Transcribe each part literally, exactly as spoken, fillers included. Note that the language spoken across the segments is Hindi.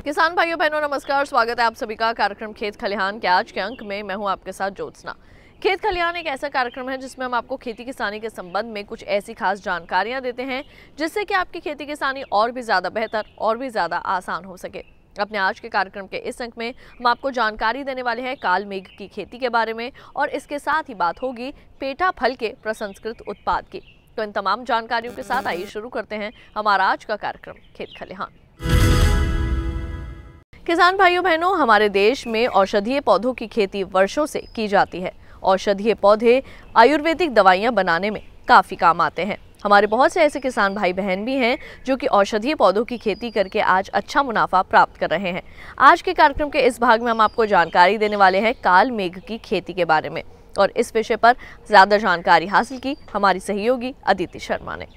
किसान भाइयों बहनों नमस्कार, स्वागत है आप सभी का कार्यक्रम खेत खलिहान के आज के अंक में। मैं हूं आपके साथ ज्योत्सना। खेत खलिहान एक ऐसा कार्यक्रम है जिसमें हम आपको खेती किसानी के संबंध में कुछ ऐसी खास जानकारियां देते हैं जिससे कि आपकी खेती किसानी और भी ज़्यादा बेहतर और भी ज़्यादा आसान हो सके। अपने आज के कार्यक्रम के इस अंक में हम आपको जानकारी देने वाले हैं काल मेघ की खेती के बारे में और इसके साथ ही बात होगी पेठा फल के प्रसंस्कृत उत्पाद की। तो इन तमाम जानकारियों के साथ आइए शुरू करते हैं हमारा आज का कार्यक्रम खेत खलिहान। किसान भाइयों बहनों, हमारे देश में औषधीय पौधों की खेती वर्षों से की जाती है। औषधीय पौधे आयुर्वेदिक दवाइयां बनाने में काफ़ी काम आते हैं। हमारे बहुत से ऐसे किसान भाई बहन भी हैं जो कि औषधीय पौधों की खेती करके आज अच्छा मुनाफा प्राप्त कर रहे हैं। आज के कार्यक्रम के इस भाग में हम आपको जानकारी देने वाले हैं काल मेघ की खेती के बारे में और इस विषय पर ज़्यादा जानकारी हासिल की हमारी सहयोगी अदिति शर्मा ने।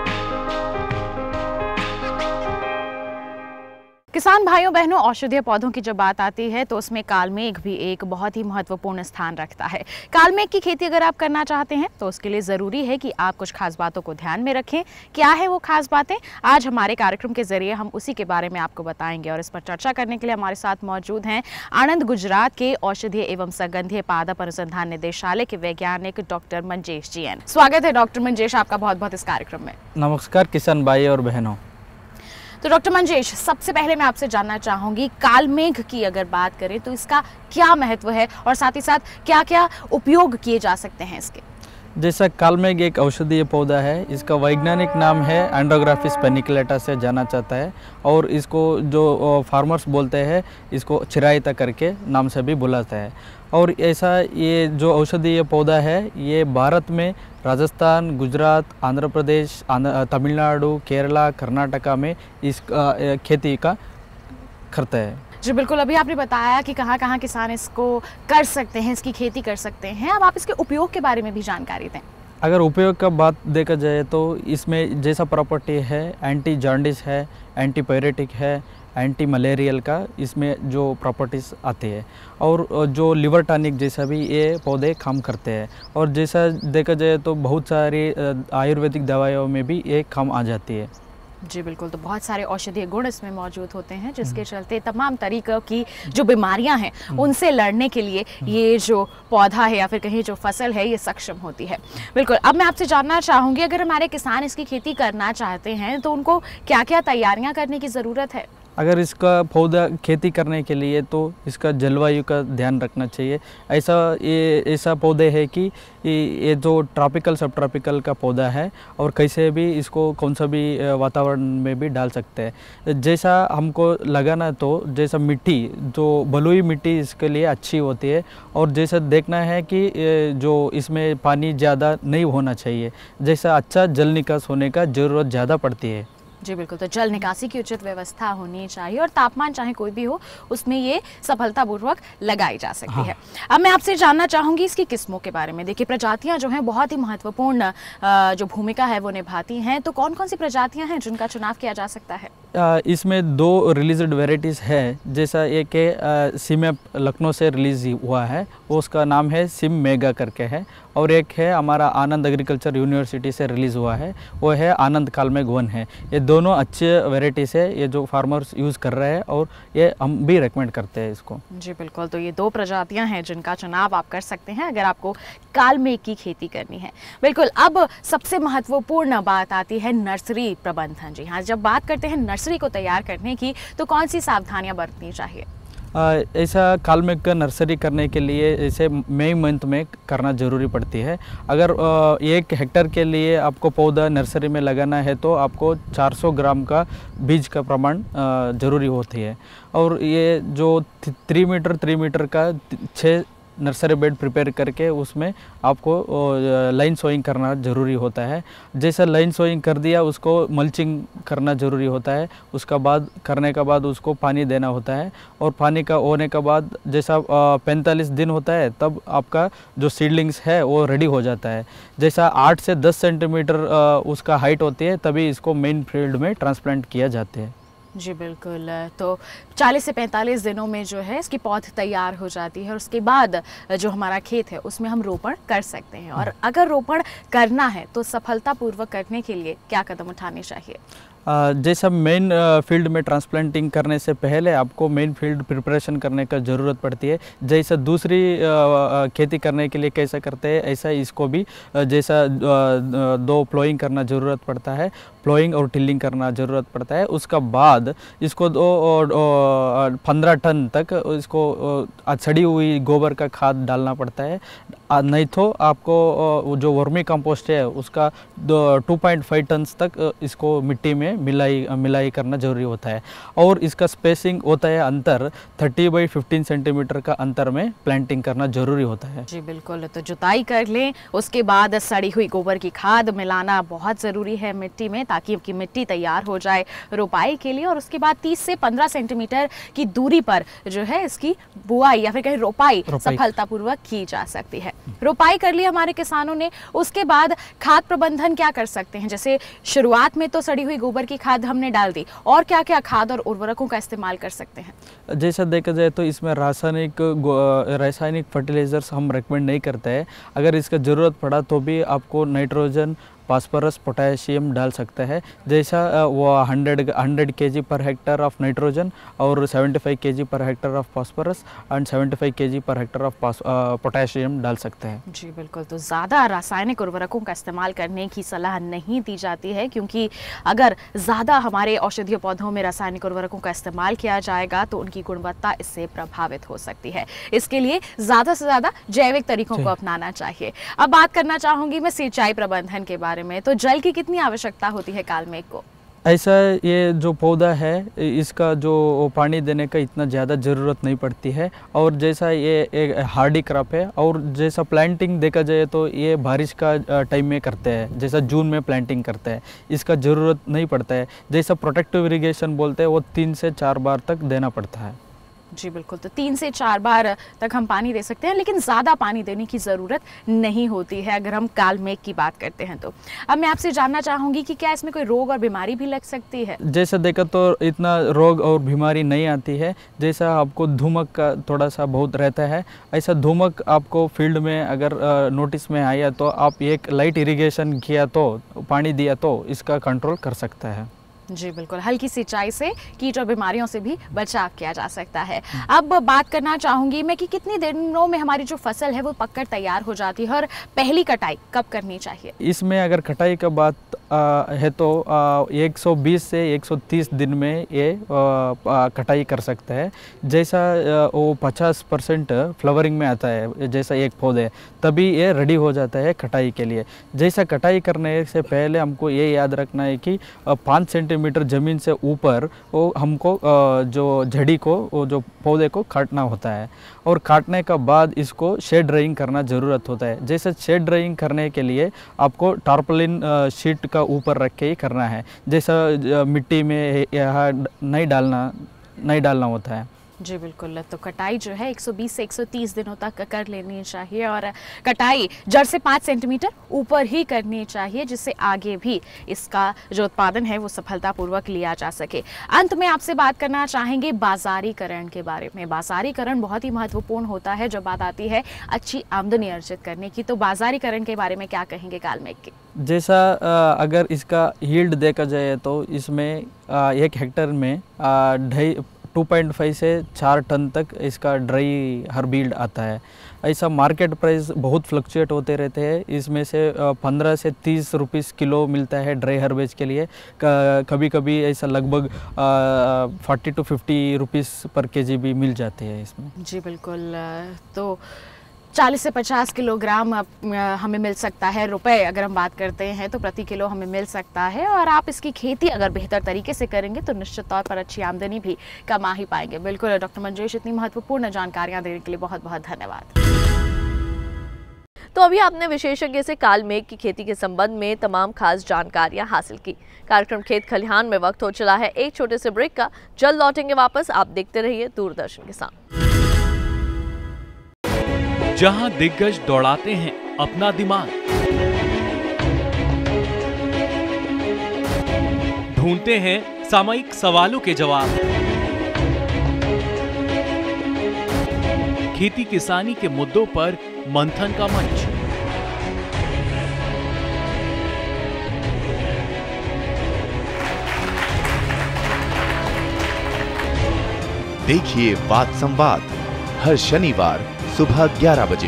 किसान भाइयों बहनों, औषधीय पौधों की जब बात आती है तो उसमें कालमेघ भी एक बहुत ही महत्वपूर्ण स्थान रखता है। कालमेघ की खेती अगर आप करना चाहते हैं तो उसके लिए ज़रूरी है कि आप कुछ खास बातों को ध्यान में रखें। क्या है वो खास बातें, आज हमारे कार्यक्रम के जरिए हम उसी के बारे में आपको बताएंगे और इस पर चर्चा करने के लिए हमारे साथ मौजूद हैं आणंद गुजरात के औषधीय एवं संगंधीय पादप अनुसंधान निदेशालय के वैज्ञानिक डॉक्टर मंजेश जी एन। स्वागत है डॉक्टर मंजेश आपका बहुत बहुत इस कार्यक्रम में। नमस्कार किसान भाई और बहनों। तो डॉक्टर मंजेश, सबसे पहले मैं आपसे जानना चाहूँगी कालमेघ की अगर बात करें तो इसका क्या महत्व है और साथ ही साथ क्या क्या उपयोग किए जा सकते हैं इसके। जैसा कालमेघ एक औषधीय पौधा है, इसका वैज्ञानिक नाम है एंड्रोग्राफिस पेनिकुलेटा से जाना जाता है और इसको जो फार्मर्स बोलते हैं इसको चिरायता करके नाम से भी बुलाता है। और ऐसा ये जो औषधीय पौधा है ये भारत में राजस्थान, गुजरात, आंध्र प्रदेश, तमिलनाडु, केरला, कर्नाटका में इस खेती का करता है। जी बिल्कुल, अभी आपने बताया कि कहाँ कहाँ किसान इसको कर सकते हैं, इसकी खेती कर सकते हैं। अब आप इसके उपयोग के बारे में भी जानकारी दें। अगर उपयोग का बात देखा जाए तो इसमें जैसा प्रॉपर्टी है, एंटी जॉन्डिस है, एंटी पायरेटिक है, एंटी मलेरियल का इसमें जो प्रॉपर्टीज़ आती है और जो लिवर टॉनिक जैसा भी ये पौधे काम करते हैं। और जैसा देखा जाए तो बहुत सारी आयुर्वेदिक दवाइयों में भी ये काम आ जाती है। जी बिल्कुल, तो बहुत सारे औषधीय गुण इसमें मौजूद होते हैं जिसके चलते तमाम तरीक़ों की जो बीमारियां हैं उनसे लड़ने के लिए ये जो पौधा है या फिर कहीं जो फसल है ये सक्षम होती है। बिल्कुल, अब मैं आपसे जानना चाहूँगी अगर हमारे किसान इसकी खेती करना चाहते हैं तो उनको क्या क्या तैयारियाँ करने की ज़रूरत है। अगर इसका पौधा खेती करने के लिए तो इसका जलवायु का ध्यान रखना चाहिए। ऐसा ये ऐसा पौधे है कि ये जो ट्रॉपिकल सब ट्रॉपिकल का पौधा है और कैसे भी इसको कौन सा भी वातावरण में भी डाल सकते हैं। जैसा हमको लगाना तो जैसा मिट्टी जो बलुई मिट्टी इसके लिए अच्छी होती है और जैसा देखना है कि जो इसमें पानी ज़्यादा नहीं होना चाहिए, जैसा अच्छा जल निकास होने का ज़रूरत ज़्यादा पड़ती है। जी बिल्कुल, तो जल निकासी की उचित व्यवस्था होनी चाहिए और तापमान चाहे कोई भी हो उसमें ये सफलतापूर्वक लगाई जा सकती हाँ। है। अब मैं आपसे जानना चाहूँगी इसकी किस्मों के बारे में। देखिए, प्रजातियाँ जो हैं बहुत ही महत्वपूर्ण जो भूमिका है वो निभाती हैं, तो कौन कौन सी प्रजातियाँ हैं जिनका चुनाव किया जा सकता है। इसमें दो रिलीज्ड वेराइटीज़ है। जैसा एक है सिम लखनऊ से रिलीज़ हुआ है, वो उसका नाम है सिम मेगा करके है, और एक है हमारा आनंद एग्रीकल्चर यूनिवर्सिटी से रिलीज़ हुआ है, वो है आनंद कालमेघ वन है। ये दोनों अच्छे वेराइटीज़ है, ये जो फार्मर्स यूज़ कर रहे हैं और ये हम भी रेकमेंड करते हैं इसको। जी बिल्कुल, तो ये दो प्रजातियां हैं जिनका चुनाव आप कर सकते हैं अगर आपको कालमेघ की खेती करनी है। बिल्कुल, अब सबसे महत्वपूर्ण बात आती है नर्सरी प्रबंधन। जी हाँ, जब बात करते हैं नर्सरी को तैयार करने की तो कौन सी सावधानियां बरतनी चाहिए। ऐसा कालमेघ का नर्सरी करने के लिए इसे मई मंथ में करना ज़रूरी पड़ती है। अगर एक हेक्टर के लिए आपको पौधा नर्सरी में लगाना है तो आपको चार सौ ग्राम का बीज का प्रमाण ज़रूरी होती है। और ये जो थ्री मीटर थ्री मीटर का छः नर्सरी बेड प्रिपेयर करके उसमें आपको लाइन सोइंग करना ज़रूरी होता है। जैसा लाइन सोइंग कर दिया उसको मल्चिंग करना ज़रूरी होता है। उसका बाद करने का बाद उसको पानी देना होता है और पानी का होने के बाद जैसा पैंतालीस दिन होता है तब आपका जो सीडलिंग्स है वो रेडी हो जाता है। जैसा आठ से दस सेंटीमीटर उसका हाइट होती है तभी इसको मेन फील्ड में ट्रांसप्लांट किया जाते हैं। जी बिल्कुल, तो चालीस से पैंतालीस दिनों में जो है इसकी पौध तैयार हो जाती है और उसके बाद जो हमारा खेत है उसमें हम रोपण कर सकते हैं। और अगर रोपण करना है तो सफलतापूर्वक करने के लिए क्या कदम उठाने चाहिए? जैसा मेन फील्ड में ट्रांसप्लांटिंग करने से पहले आपको मेन फील्ड प्रिपरेशन करने का ज़रूरत पड़ती है। जैसा दूसरी खेती करने के लिए कैसा करते हैं ऐसा इसको भी जैसा दो प्लोइंग करना ज़रूरत पड़ता है, प्लोइंग और टिल्लिंग करना ज़रूरत पड़ता है। उसका बाद इसको दो पंद्रह टन तक इसको सड़ी हुई गोबर का खाद डालना पड़ता है, नहीं तो आपको जो वर्मी कंपोस्ट है उसका टू पॉइंट फाइव टन तक इसको मिट्टी में मिलाई मिलाई करना जरूरी होता है। और इसका स्पेसिंग होता है अंतर तीस बाई पंद्रह सेंटीमीटर का अंतर में प्लांटिंग करना जरूरी होता है। जी बिल्कुल, तो जुताई कर लें, उसके बाद सड़ी हुई गोबर की खाद मिलाना बहुत ज़रूरी है मिट्टी में ताकि आपकी मिट्टी तैयार हो जाए रोपाई के लिए। और उसके बाद तीस से पंद्रह सेंटीमीटर की दूरी पर जो है इसकी बुआई या फिर कहीं रोपाई, रोपाई सफलतापूर्वक की जा सकती है। रोपाई कर ली हमारे किसानों ने, उसके बाद खाद प्रबंधन क्या कर सकते हैं? जैसे शुरुआत में तो सड़ी हुई गोबर की खाद हमने डाल दी, और क्या क्या खाद और उर्वरकों का इस्तेमाल कर सकते हैं? जैसा देखा जाए तो इसमें रासायनिक रासायनिक फर्टिलाइजर्स हम रेकमेंड नहीं करते हैं। अगर इसका ज़रूरत पड़ा तो भी आपको नाइट्रोजन, फास्फोरस, पोटेशियम डाल सकता है। जैसा वो hundred hundred K G per hectare of nitrogen और seventy five K G per hectare of phosphorus and seventy five K G per hectare of potassium डाल सकते हैं। जी बिल्कुल, तो ज़्यादा रासायनिक उर्वरकों का इस्तेमाल करने की सलाह नहीं दी जाती है, क्योंकि अगर ज़्यादा हमारे औषधीय पौधों में रासायनिक उर्वरकों का इस्तेमाल किया जाएगा तो उनकी गुणवत्ता इससे प्रभावित हो सकती है। इसके लिए ज़्यादा से ज़्यादा जैविक तरीकों को अपनाना चाहिए। अब बात करना चाहूँगी मैं सिंचाई प्रबंधन के बारे में। तो जल की कितनी आवश्यकता होती है कालमेघ को? ऐसा ये जो पौधा है इसका जो पानी देने का इतना ज़्यादा ज़रूरत नहीं पड़ती है। और जैसा ये एक हार्डी क्रॉप है और जैसा प्लांटिंग देखा जाए तो ये बारिश का टाइम में करते हैं, जैसा जून में प्लांटिंग करते हैं, इसका ज़रूरत नहीं पड़ता है। जैसा प्रोटेक्टिव इरिगेशन बोलते हैं वो तीन से चार बार तक देना पड़ता है। जी बिल्कुल, तो तीन से चार बार तक हम पानी दे सकते हैं, लेकिन ज़्यादा पानी देने की ज़रूरत नहीं होती है अगर हम कालमेघ की बात करते हैं तो। अब मैं आपसे जानना चाहूँगी कि क्या इसमें कोई रोग और बीमारी भी लग सकती है? जैसा देखा तो इतना रोग और बीमारी नहीं आती है। जैसा आपको धूमक का थोड़ा सा बहुत रहता है, ऐसा धूमक आपको फील्ड में अगर नोटिस में आया तो आप एक लाइट इरिगेशन किया तो पानी दिया तो इसका कंट्रोल कर सकता है। जी बिल्कुल, हल्की सिंचाई से कीट और बीमारियों से भी बचाव किया जा सकता है। अब बात करना चाहूँगी मैं कि कितनी दिनों में हमारी जो फसल है वो पककर तैयार हो जाती है और पहली कटाई कब करनी चाहिए? इसमें अगर कटाई का बात आ, है तो आ, एक सौ बीस से एक सौ तीस दिन में ये आ, आ, कटाई कर सकता है। जैसा आ, वो पचास परसेंट फ्लावरिंग में आता है, जैसा एक पौधे, तभी ये रेडी हो जाता है कटाई के लिए। जैसा कटाई करने से पहले हमको ये याद रखना है कि पाँच सेंटीमीटर ज़मीन से ऊपर वो हमको जो झड़ी को, वो जो पौधे को काटना होता है। और काटने का बाद इसको शेड ड्राइंग करना ज़रूरत होता है। जैसे शेड ड्राइंग करने के लिए आपको टार्पलिन शीट का ऊपर रख के ही करना है। जैसा मिट्टी में यहाँ नहीं डालना नहीं डालना होता है। जी बिल्कुल, तो कटाई जो है एक सौ बीस से एक सौ तीस दिनों तक कर लेनी चाहिए और कटाई जड़ से पाँच सेंटीमीटर ऊपर ही करनी चाहिए, जिससे आगे भी इसका जो उत्पादन है वो सफलतापूर्वक लिया जा सके। अंत में आपसे बात करना चाहेंगे बाजारीकरण के बारे में। बाजारीकरण बहुत ही महत्वपूर्ण होता है जब बात आती है अच्छी आमदनी अर्जित करने की। तो बाजारीकरण के बारे में क्या कहेंगे कालमेघ के? जैसा अगर इसका यील्ड देखा जाए तो इसमें एक हेक्टर में ढाई टू पॉइंट फाइव से चार टन तक इसका ड्राई हर्ब यील्ड आता है। ऐसा मार्केट प्राइस बहुत फ्लक्चुएट होते रहते हैं। इसमें से पंद्रह से तीस रुपीस किलो मिलता है ड्राई हर्बेज के लिए। कभी कभी ऐसा लगभग forty to fifty rupees per KG भी मिल जाते हैं इसमें। जी बिल्कुल, तो चालीस से पचास किलोग्राम हमें मिल सकता है। रुपए अगर हम बात करते हैं तो प्रति किलो हमें मिल सकता है। और आप इसकी खेती अगर बेहतर तरीके से करेंगे तो निश्चित तौर पर अच्छी आमदनी भी कमा ही पाएंगे। बिल्कुल डॉक्टर मंजेश, इतनी महत्वपूर्ण जानकारियां देने के लिए बहुत बहुत धन्यवाद। तो अभी आपने विशेषज्ञ से कालमेघ की खेती के संबंध में तमाम खास जानकारियां हासिल की। कार्यक्रम खेत खलिहान में वक्त हो चला है एक छोटे से ब्रेक का। जल्द लौटेंगे वापस, आप देखते रहिए दूरदर्शन किसान। जहां दिग्गज दौड़ाते हैं अपना दिमाग, ढूंढते हैं सामयिक सवालों के जवाब, खेती किसानी के मुद्दों पर मंथन का मंच। देखिए वाद संवाद हर शनिवार सुबह ग्यारह बजे।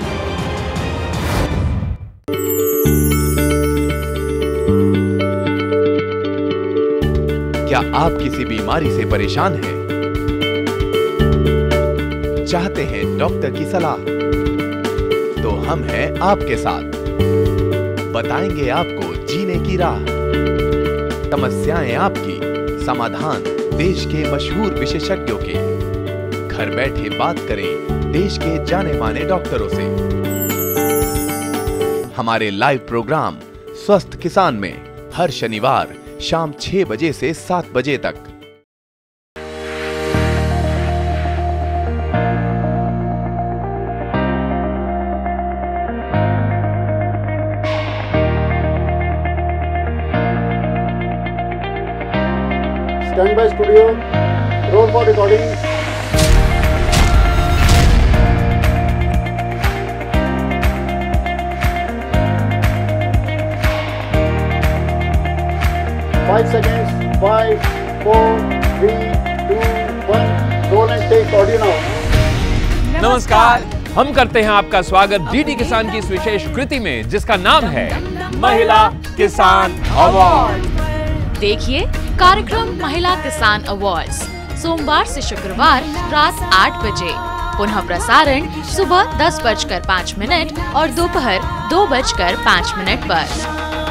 क्या आप किसी बीमारी से परेशान हैं? चाहते हैं डॉक्टर की सलाह? तो हम हैं आपके साथ। बताएंगे आपको जीने की राह। समस्याएं आपकी, समाधान देश के मशहूर विशेषज्ञों के। घर बैठे बात करें देश के जाने माने डॉक्टरों से। हमारे लाइव प्रोग्राम स्वस्थ किसान में हर शनिवार शाम छह बजे से सात बजे तक। Stand by studio, roll for recording. Five seconds, five, four, three, two, one, roll and take audio now. नमस्कार, हम करते हैं आपका स्वागत डीडी किसान की इस विशेष कृति में, जिसका नाम है महिला किसान अवार्ड। देखिए कार्यक्रम महिला किसान अवार्ड्स सोमवार से शुक्रवार रात आठ बजे, पुनः प्रसारण सुबह दस बजकर पाँच मिनट और दोपहर दो बजकर पाँच मिनट पर।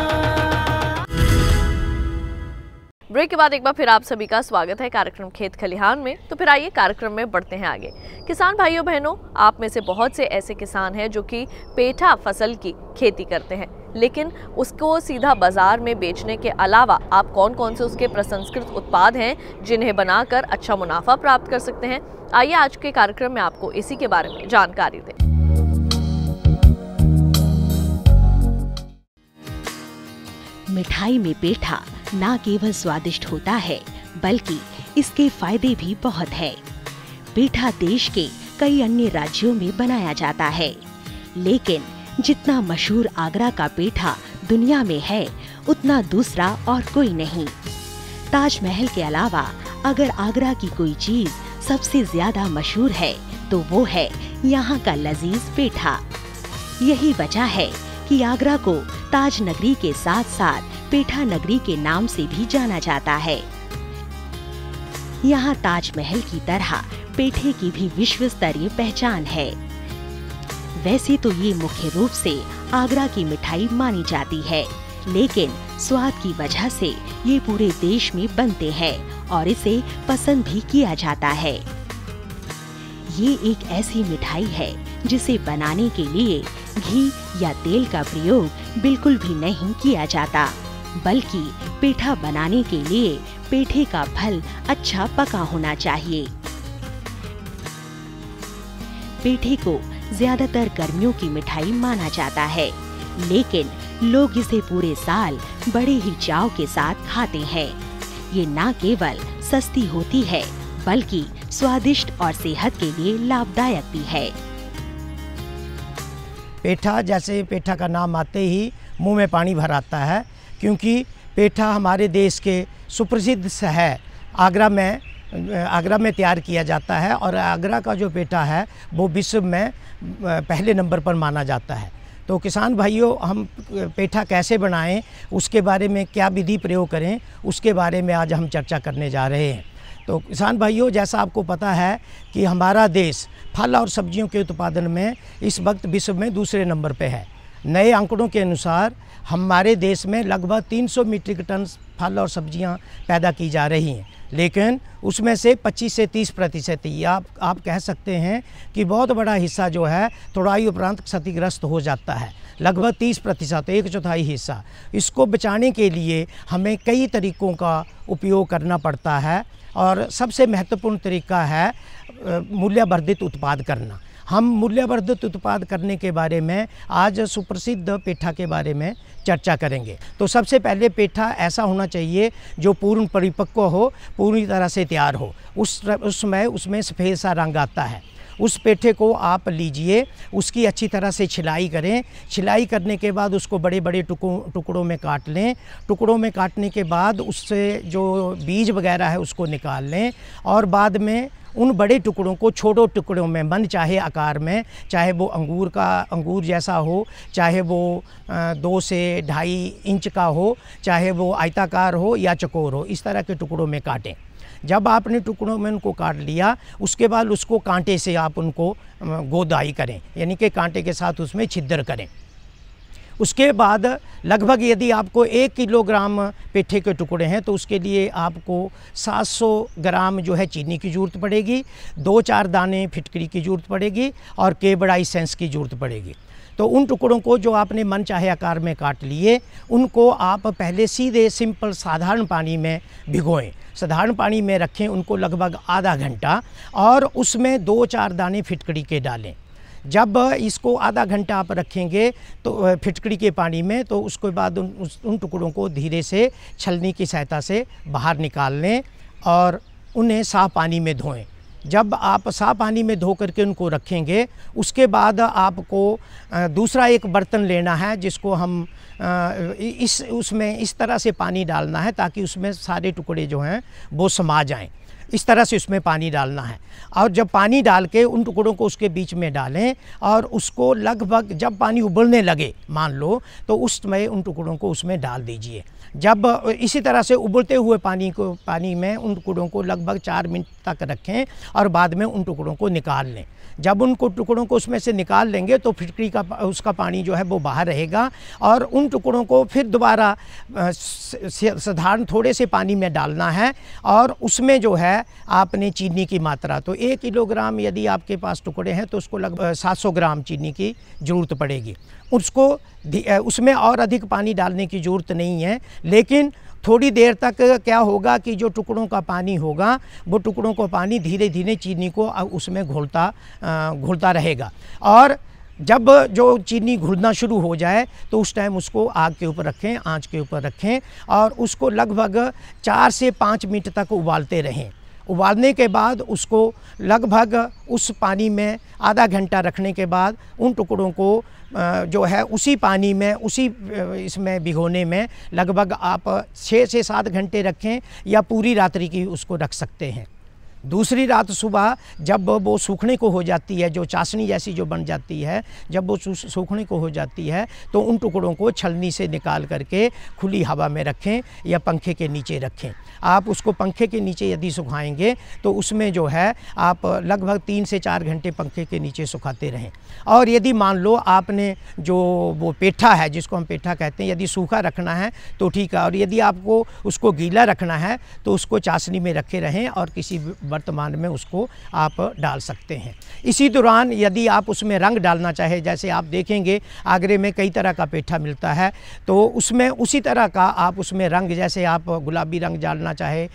ब्रेक के बाद एक बार फिर आप सभी का स्वागत है कार्यक्रम खेत खलिहान में। तो फिर आइए कार्यक्रम में बढ़ते हैं आगे। किसान भाइयों बहनों, आप में से बहुत से ऐसे किसान हैं जो कि पेठा फसल की खेती करते हैं, लेकिन उसको सीधा बाजार में बेचने के अलावा आप कौन कौन से उसके प्रसंस्कृत उत्पाद हैं जिन्हें बनाकर अच्छा मुनाफा प्राप्त कर सकते हैं। आइए आज के कार्यक्रम में आपको इसी के बारे में जानकारी दें। मिठाई में पेठा न केवल स्वादिष्ट होता है, बल्कि इसके फायदे भी बहुत है। पेठा देश के कई अन्य राज्यों में बनाया जाता है, लेकिन जितना मशहूर आगरा का पेठा दुनिया में है, उतना दूसरा और कोई नहीं। ताजमहल के अलावा अगर आगरा की कोई चीज सबसे ज्यादा मशहूर है तो वो है यहाँ का लजीज पेठा। यही वजह है कि आगरा को ताज नगरी के साथ साथ पेठा नगरी के नाम से भी जाना जाता है। यहाँ ताजमहल की तरह पेठे की भी विश्व स्तरीय पहचान है। वैसे तो ये मुख्य रूप से आगरा की मिठाई मानी जाती है, लेकिन स्वाद की वजह से ये पूरे देश में बनते हैं और इसे पसंद भी किया जाता है। ये एक ऐसी मिठाई है जिसे बनाने के लिए घी या तेल का प्रयोग बिल्कुल भी नहीं किया जाता, बल्कि पेठा बनाने के लिए पेठे का फल अच्छा पका होना चाहिए। पेठे को ज्यादातर गर्मियों की मिठाई माना जाता है, लेकिन लोग इसे पूरे साल बड़े ही चाव के साथ खाते हैं। ये न केवल सस्ती होती है, बल्कि स्वादिष्ट और सेहत के लिए लाभदायक भी है। पेठा, जैसे पेठा का नाम आते ही मुंह में पानी भर आता है, क्योंकि पेठा हमारे देश के सुप्रसिद्ध है। आगरा में आगरा में तैयार किया जाता है और आगरा का जो पेठा है वो विश्व में पहले नंबर पर माना जाता है। तो किसान भाइयों, हम पेठा कैसे बनाएं, उसके बारे में क्या विधि प्रयोग करें, उसके बारे में आज हम चर्चा करने जा रहे हैं। तो किसान भाइयों, जैसा आपको पता है कि हमारा देश फल और सब्जियों के उत्पादन में इस वक्त विश्व में दूसरे नंबर पे है। नए आंकड़ों के अनुसार हमारे देश में लगभग तीन सौ मीट्रिक टन फल और सब्जियां पैदा की जा रही हैं, लेकिन उसमें से पच्चीस से तीस प्रतिशत ही आप आप कह सकते हैं कि बहुत बड़ा हिस्सा जो है तुड़ाई उपरांत क्षतिग्रस्त हो जाता है। लगभग तीस प्रतिशत, एक चौथाई हिस्सा। इसको बचाने के लिए हमें कई तरीकों का उपयोग करना पड़ता है और सबसे महत्वपूर्ण तरीका है मूल्यवर्धित उत्पाद करना। हम मूल्यवर्धित उत्पाद करने के बारे में आज सुप्रसिद्ध पेठा के बारे में चर्चा करेंगे। तो सबसे पहले पेठा ऐसा होना चाहिए जो पूर्ण परिपक्व हो, पूरी तरह से तैयार हो। उस उस समय उसमें सफ़ेद सा रंग आता है उस पेठे को आप लीजिए, उसकी अच्छी तरह से छिलाई करें। छिलाई करने के बाद उसको बड़े बड़े टुकड़ों टुकड़ों में काट लें। टुकड़ों में काटने के बाद उससे जो बीज वगैरह है उसको निकाल लें और बाद में उन बड़े टुकड़ों को छोटे टुकड़ों में मन चाहे आकार में, चाहे वो अंगूर का अंगूर जैसा हो, चाहे वो दो से ढाई इंच का हो, चाहे वो आयताकार हो या चौकोर हो, इस तरह के टुकड़ों में काटें। जब आपने टुकड़ों में उनको काट लिया, उसके बाद उसको कांटे से आप उनको गोदाई करें, यानी कि कांटे के साथ उसमें छिद्र करें। उसके बाद लगभग यदि आपको एक किलोग्राम पेठे के टुकड़े हैं तो उसके लिए आपको सात सौ ग्राम जो है चीनी की ज़रूरत पड़ेगी, दो चार दाने फिटकरी की ज़रूरत पड़ेगी और केवड़ा एसेंस की ज़रूरत पड़ेगी। तो उन टुकड़ों को जो आपने मन चाहे आकार में काट लिए, उनको आप पहले सीधे सिंपल साधारण पानी में भिगोएं। साधारण पानी में रखें उनको लगभग आधा घंटा और उसमें दो चार दाने फिटकरी के डालें। जब इसको आधा घंटा आप रखेंगे तो फिटकरी के पानी में, तो उसके बाद उन उस उन टुकड़ों को धीरे से छलनी की सहायता से बाहर निकाल लें और उन्हें साफ़ पानी में धोएं। जब आप साफ़ पानी में धो करके उनको रखेंगे, उसके बाद आपको दूसरा एक बर्तन लेना है जिसको हम इस उसमें इस तरह से पानी डालना है ताकि उसमें सारे टुकड़े जो हैं वो समा जाएं। इस तरह से उसमें पानी डालना है और जब पानी डाल के उन टुकड़ों को उसके बीच में डालें और उसको लगभग जब पानी उबलने लगे मान लो, तो उस समय उन टुकड़ों को उसमें डाल दीजिए। जब इसी तरह से उबलते हुए पानी को पानी में उन टुकड़ों को लगभग चार मिनट तक रखें और बाद में उन टुकड़ों को निकाल लें। जब उनको टुकड़ों को उसमें से निकाल लेंगे तो फिटकरी का उसका पानी जो है वो बाहर रहेगा और उन टुकड़ों को फिर दोबारा साधारण थोड़े से पानी में डालना है और उसमें जो है आपने चीनी की मात्रा, तो एक किलोग्राम यदि आपके पास टुकड़े हैं तो उसको लगभग सात सौ ग्राम चीनी की ज़रूरत पड़ेगी। उसको उसमें और अधिक पानी डालने की ज़रूरत नहीं है, लेकिन थोड़ी देर तक क्या होगा कि जो टुकड़ों का पानी होगा वो टुकड़ों को पानी धीरे धीरे चीनी को उसमें घुलता घुलता रहेगा और जब जो चीनी घुलना शुरू हो जाए तो उस टाइम उसको आग के ऊपर रखें, आंच के ऊपर रखें और उसको लगभग चार से पाँच मिनट तक उबालते रहें। उबालने के बाद उसको लगभग उस पानी में आधा घंटा रखने के बाद उन टुकड़ों को जो है उसी पानी में उसी इसमें भिगोने में लगभग आप छः से सात घंटे रखें या पूरी रात्रि की उसको रख सकते हैं। दूसरी रात सुबह जब वो सूखने को हो जाती है, जो चाशनी जैसी जो बन जाती है, जब वो सूखने को हो जाती है तो उन टुकड़ों को छलनी से निकाल करके खुली हवा में रखें या पंखे के नीचे रखें। आप उसको पंखे के नीचे यदि सुखाएंगे तो उसमें जो है आप लगभग तीन से चार घंटे पंखे के नीचे सुखाते रहें। और यदि मान लो आपने जो वो पेठा है जिसको हम पेठा कहते हैं, यदि सूखा रखना है तो ठीक है, और यदि आपको उसको गीला रखना है तो उसको चाशनी में रखे रहें और किसी वर्तमान में उसको आप डाल सकते हैं। इसी दौरान यदि आप उसमें रंग डालना चाहे, जैसे आप देखेंगे आगरे में कई तरह का पेठा मिलता है, तो उसमें उसी तरह का आप उसमें रंग, जैसे आप गुलाबी रंग डालना चाहे,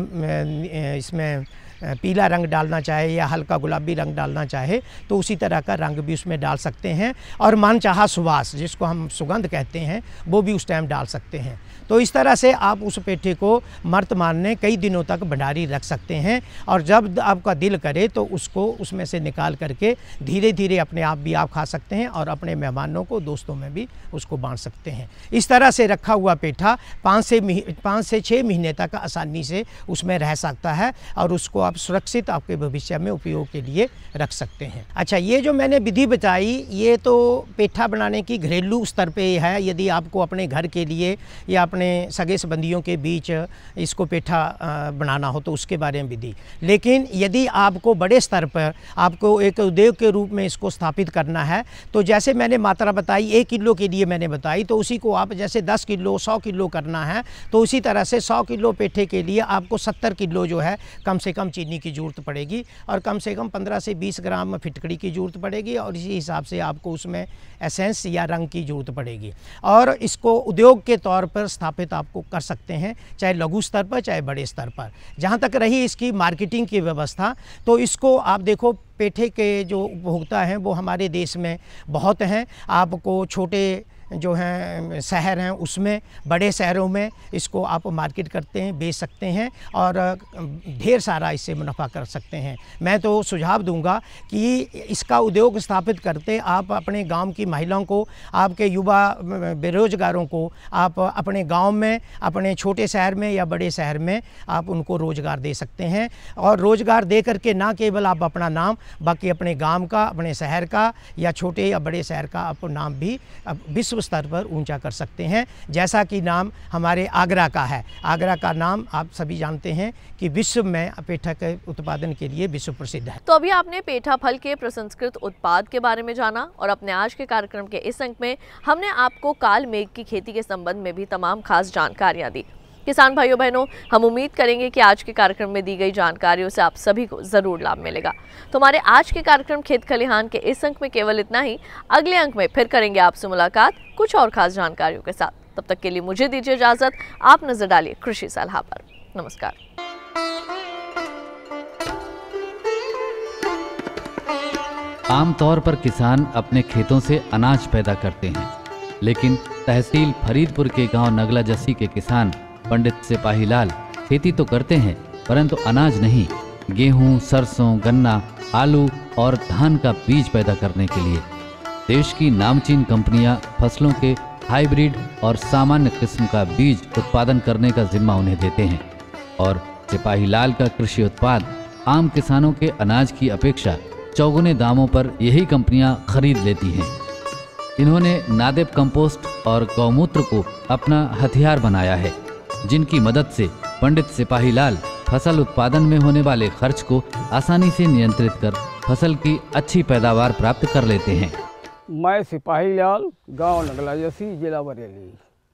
इसमें पीला रंग डालना चाहे या हल्का गुलाबी रंग डालना चाहे तो उसी तरह का रंग भी उसमें डाल सकते हैं और मनचाहा सुवास जिसको हम सुगंध कहते हैं वो भी उस टाइम डाल सकते हैं। तो इस तरह से आप उस पेठे को वर्तमान में कई दिनों तक भंडारी रख सकते हैं और जब आपका दिल करे तो उसको उसमें से निकाल करके धीरे धीरे अपने आप भी आप खा सकते हैं और अपने मेहमानों को, दोस्तों में भी उसको बांट सकते हैं। इस तरह से रखा हुआ पेठा पाँच से पाँच से छः महीने तक आसानी से उसमें रह सकता है और उसको आप सुरक्षित आपके भविष्य में उपयोग के लिए रख सकते हैं। अच्छा, ये जो मैंने विधि बताई ये तो पेठा बनाने की घरेलू स्तर पे है। यदि आपको अपने घर के लिए या अपने सगे संबंधियों के बीच इसको पेठा बनाना हो तो उसके बारे में विधि, लेकिन यदि आपको बड़े स्तर पर आपको एक उद्योग के रूप में इसको स्थापित करना है तो जैसे मैंने मात्रा बताई एक किलो के लिए मैंने बताई, तो उसी को आप जैसे दस किलो सौ किलो करना है तो उसी तरह से सौ किलो पेठे के लिए आपको सत्तर किलो जो है कम से कम चीनी की ज़रूरत पड़ेगी और कम से कम पंद्रह से बीस ग्राम फिटकड़ी की ज़रूरत पड़ेगी और इसी हिसाब से आपको उसमें एसेंस या रंग की ज़रूरत पड़ेगी। और इसको उद्योग के तौर पर स्थापित आपको कर सकते हैं, चाहे लघु स्तर पर चाहे बड़े स्तर पर। जहाँ तक रही इसकी मार्केटिंग की व्यवस्था, तो इसको आप देखो पेठे के जो उपभोक्ता हैं वो हमारे देश में बहुत हैं। आपको छोटे जो हैं शहर हैं उसमें, बड़े शहरों में इसको आप मार्केट करते हैं, बेच सकते हैं और ढेर सारा इससे मुनाफा कर सकते हैं। मैं तो सुझाव दूंगा कि इसका उद्योग स्थापित करते आप अपने गांव की महिलाओं को, आपके युवा बेरोजगारों को आप अपने गांव में, अपने छोटे शहर में या बड़े शहर में आप उनको रोज़गार दे सकते हैं। और रोज़गार दे करके ना केवल आप अपना नाम, बाकी अपने गांव का, अपने शहर का या छोटे या बड़े शहर का आप नाम भी विश्व स्तर पर ऊंचा कर सकते हैं। जैसा कि नाम हमारे आगरा का है, आगरा का नाम आप सभी जानते हैं कि विश्व में पेठा के उत्पादन के लिए विश्व प्रसिद्ध है। तो अभी आपने पेठा फल के प्रसंस्कृत उत्पाद के बारे में जाना और अपने आज के कार्यक्रम के इस अंक में हमने आपको काल मेघ की खेती के संबंध में भी तमाम खास जानकारियां दी। किसान भाइयों बहनों, हम उम्मीद करेंगे कि आज के कार्यक्रम में दी गई जानकारियों से आप सभी को जरूर लाभ मिलेगा। तो हमारे आज के कार्यक्रम खेत खलिहान के इस अंक में केवल इतना ही। अगले अंक में फिर करेंगे आपसे मुलाकात कुछ और खास जानकारियों के साथ। तब तक के लिए मुझे दीजिए इजाजत। आप नजर डालिए कृषि सलाह पर। नमस्कार। आमतौर पर किसान अपने खेतों से अनाज पैदा करते हैं, लेकिन तहसील फरीदपुर के गांव नगला जस्सी के किसान पंडित सिपाहीलाल खेती तो करते हैं परंतु अनाज नहीं, गेहूं, सरसों, गन्ना, आलू और धान का बीज पैदा करने के लिए देश की नामचीन कंपनियां फसलों के हाइब्रिड और सामान्य किस्म का बीज उत्पादन करने का जिम्मा उन्हें देते हैं और सिपाहीलाल का कृषि उत्पाद आम किसानों के अनाज की अपेक्षा चौगुने दामों पर यही कंपनियां खरीद लेती हैं। इन्होंने नादेब कंपोस्ट और गौमूत्र को अपना हथियार बनाया है, जिनकी मदद से पंडित सिपाहीलाल फसल उत्पादन में होने वाले खर्च को आसानी से नियंत्रित कर फसल की अच्छी पैदावार प्राप्त कर लेते हैं। मैं सिपाहीलाल, गांव नगला जस्सी, जिला बरेली।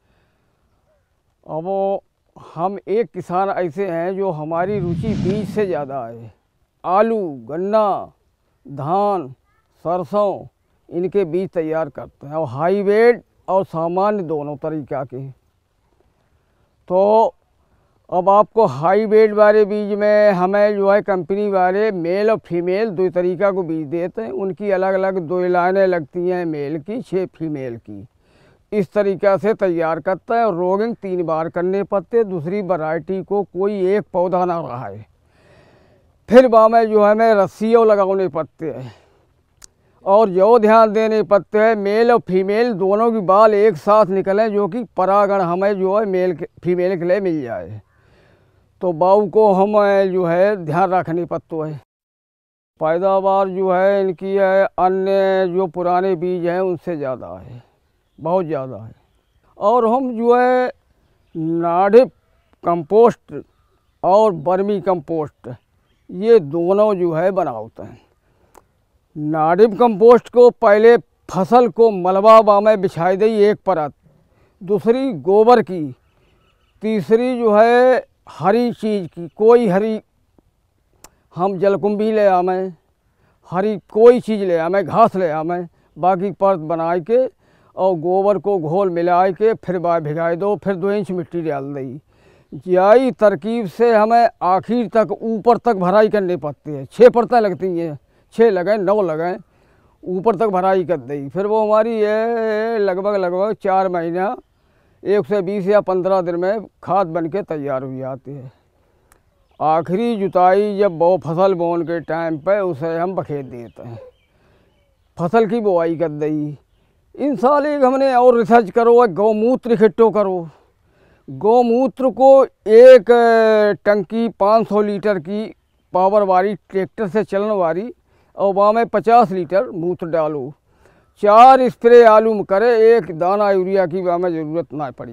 अब हम एक किसान ऐसे हैं जो हमारी रुचि बीज से ज़्यादा है। आलू, गन्ना, धान, सरसों, इनके बीज तैयार करते हैं और हाईब्रिड और सामान्य दोनों तरीक़ा के। तो अब आपको हाईब्रिड वाले बीज में हमें जो है कंपनी वाले मेल और फीमेल दो तरीक़ा को बीज देते हैं। उनकी अलग अलग दो लाइनें लगती हैं, मेल की, छः फीमेल की। इस तरीक़ा से तैयार करता है और रोगिंग तीन बार करने पड़ते। दूसरी वैरायटी को कोई एक पौधा ना रहा है, फिर बामें जो है हमें रस्सियों लगाने पड़ते हैं और जो ध्यान देने पड़ते हैं मेल और फीमेल दोनों की बाल एक साथ निकलें, जो कि परागण हमें जो है मेल के फीमेल के लिए मिल जाए। तो बाऊ को हमें जो है ध्यान रखनी पड़ता है। पैदावार जो है इनकी है अन्य जो पुराने बीज हैं उनसे ज़्यादा है, बहुत ज़्यादा है। और हम जो है नाडिप कंपोस्ट और बर्मी कंपोस्ट ये दोनों जो है बनाते हैं। नाडिप कंपोस्ट को पहले फसल को मलबा में बिछाई दी एक परत, दूसरी गोबर की, तीसरी जो है हरी चीज़ की, कोई हरी हम जलकुंभी ले आमें, हरी कोई चीज़ ले आमें, घास ले आमें, बाकी परत बना के और गोबर को घोल मिला के फिर बाहर भिगाई दो, फिर दो इंच मिट्टी डाल दी। यही तरकीब से हमें आखिर तक ऊपर तक भराई करनी पड़ती है। छः परतें लगती हैं, छः लगाएं नौ लगाएं, ऊपर तक भराई कर दी। फिर वो हमारी ये लगभग लगभग चार महीना एक सौ बीस या पंद्रह दिन में खाद बन के तैयार हो जाती है। आखिरी जुताई जब वो फसल बोने के टाइम पे उसे हम बखेत देते हैं, फसल की बुआई कर दी। इन साल एक हमने और रिसर्च करो, गौमूत्र इकट्ठो करो। गौमूत्र को एक टंकी पाँच सौ लीटर की पावर वाली ट्रैक्टर से चलने वाली और वहाँ में पचास लीटर मूत्र डालो। चार स्प्रे आलू में करे, एक दाना यूरिया की वहाँ में ज़रूरत ना पड़ी।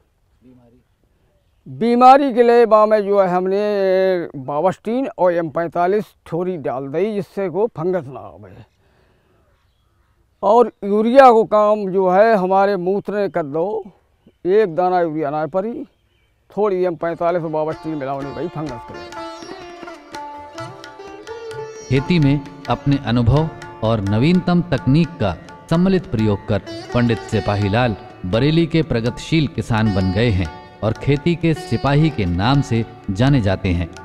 बीमारी के लिए वहाँ में जो है हमने बावस्टीन और एम पैंतालीस थोड़ी डाल दी, जिससे को फंगस ना आवे। और यूरिया को काम जो है हमारे मूत्र कर दो, एक दाना यूरिया ना पड़ी, थोड़ी एम पैंतालीस और बावस्टीन मिलावनी भाई फंगस के लिए। खेती में अपने अनुभव और नवीनतम तकनीक का सम्मिलित प्रयोग कर पंडित सिपाहीलाल बरेली के प्रगतिशील किसान बन गए हैं और खेती के सिपाही के नाम से जाने जाते हैं।